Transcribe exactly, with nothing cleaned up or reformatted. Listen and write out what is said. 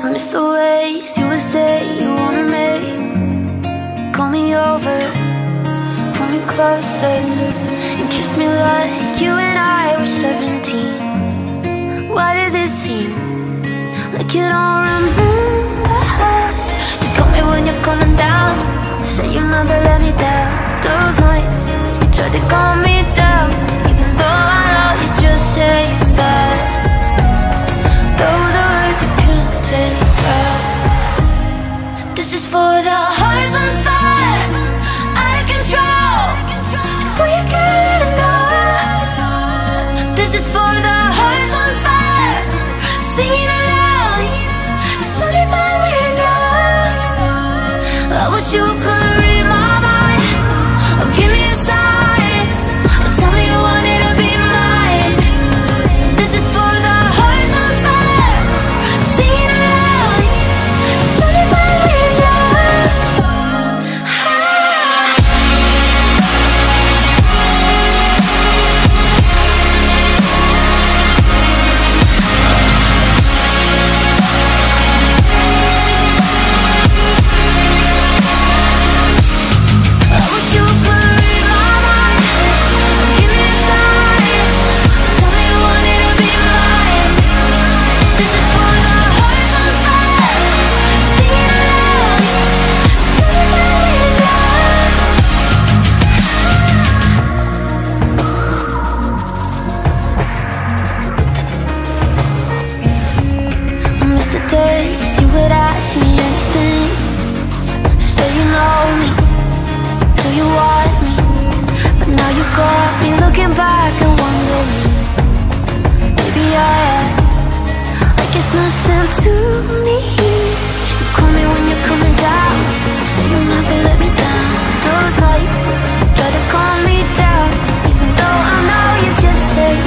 miss the ways you would say you wanted me. Call me over, pull me closer, and kiss me like you and I were seventeen. Why does it seem like you don't remember how you call me when you're coming down? Say you never let me down. Those nights you tried to calm me down, even though I know you just say that. Those are words you can't take back. This is for the hearts on fire, out of control. Boy, you gotta know. This is for the hearts on fire, singing aloud. It's only my window. I wish you could read my mind, or give me a sign, or tell me you wanted to be mine. This is for the hearts on fire, singing aloud. It's only my window. I wish you could read my mind, or give me a sign, or tell me you wanted to be mine. This is for the hearts on fire, singing aloud. It's only my window. I miss the days you would ask me anything. Say you know me, do you want me? But now you got me looking back and wondering. Maybe I act like it's nothing to me. You call me when you're coming down, say you never let me down. Those nights try to calm me down, even though I know you just say